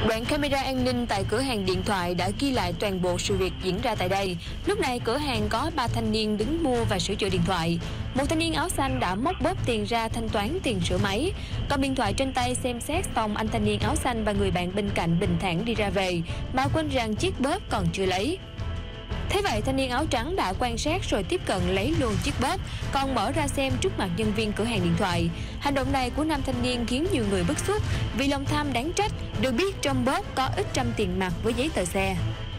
Đoạn camera an ninh tại cửa hàng điện thoại đã ghi lại toàn bộ sự việc diễn ra tại đây. Lúc này cửa hàng có 3 thanh niên đứng mua và sửa chữa điện thoại. Một thanh niên áo xanh đã móc bóp tiền ra thanh toán tiền sửa máy. Cầm điện thoại trên tay xem xét xong, anh thanh niên áo xanh và người bạn bên cạnh bình thản đi ra về, mà quên rằng chiếc bóp còn chưa lấy. Thế vậy thanh niên áo trắng đã quan sát rồi tiếp cận lấy luôn chiếc bóp, còn mở ra xem trước mặt nhân viên cửa hàng điện thoại. Hành động này của nam thanh niên khiến nhiều người bức xúc vì lòng tham đáng trách. Được biết trong bóp có ít trăm tiền mặt với giấy tờ xe.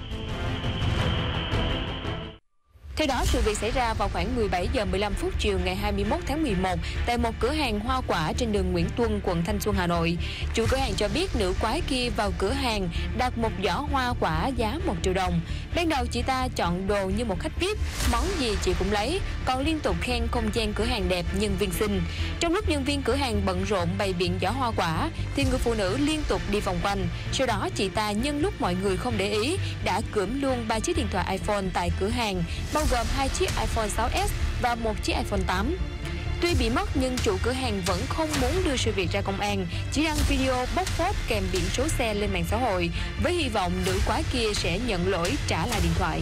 Theo đó, sự việc xảy ra vào khoảng 17 giờ 15 phút chiều ngày 21 tháng 11 tại một cửa hàng hoa quả trên đường Nguyễn Tuân, quận Thanh Xuân, Hà Nội. Chủ cửa hàng cho biết nữ quái kia vào cửa hàng đặt một giỏ hoa quả giá 1 triệu đồng. Ban đầu chị ta chọn đồ như một khách VIP, món gì chị cũng lấy, còn liên tục khen không gian cửa hàng đẹp, nhân viên xinh. Trong lúc nhân viên cửa hàng bận rộn bày biện giỏ hoa quả thì người phụ nữ liên tục đi vòng quanh. Sau đó chị ta nhân lúc mọi người không để ý đã cưỡng luôn 3 chiếc điện thoại iPhone tại cửa hàng, bao gồm 2 chiếc iPhone 6s và 1 chiếc iPhone 8. Tuy bị mất nhưng chủ cửa hàng vẫn không muốn đưa sự việc ra công an, chỉ đăng video bóc phốt kèm biển số xe lên mạng xã hội với hy vọng nữ quái kia sẽ nhận lỗi trả lại điện thoại.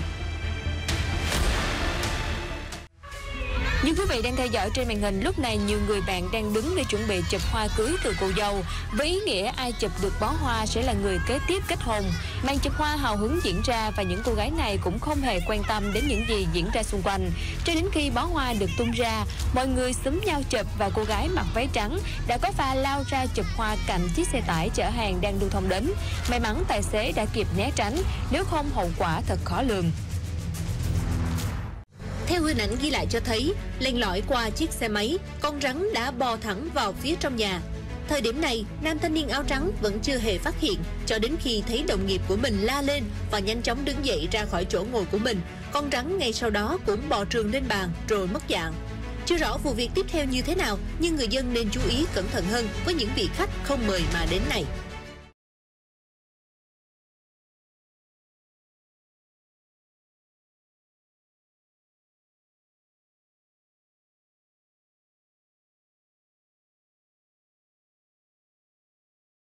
Như quý vị đang theo dõi trên màn hình, lúc này nhiều người bạn đang đứng để chuẩn bị chụp hoa cưới từ cô dâu, với ý nghĩa ai chụp được bó hoa sẽ là người kế tiếp kết hôn. Màn chụp hoa hào hứng diễn ra và những cô gái này cũng không hề quan tâm đến những gì diễn ra xung quanh. Cho đến khi bó hoa được tung ra, mọi người xúm nhau chụp và cô gái mặc váy trắng đã có pha lao ra chụp hoa cạnh chiếc xe tải chở hàng đang lưu thông đến. May mắn tài xế đã kịp né tránh, nếu không hậu quả thật khó lường. Theo hình ảnh ghi lại cho thấy, len lỏi qua chiếc xe máy, con rắn đã bò thẳng vào phía trong nhà. Thời điểm này, nam thanh niên áo trắng vẫn chưa hề phát hiện, cho đến khi thấy đồng nghiệp của mình la lên và nhanh chóng đứng dậy ra khỏi chỗ ngồi của mình. Con rắn ngay sau đó cũng bò trườn lên bàn rồi mất dạng. Chưa rõ vụ việc tiếp theo như thế nào, nhưng người dân nên chú ý cẩn thận hơn với những vị khách không mời mà đến này.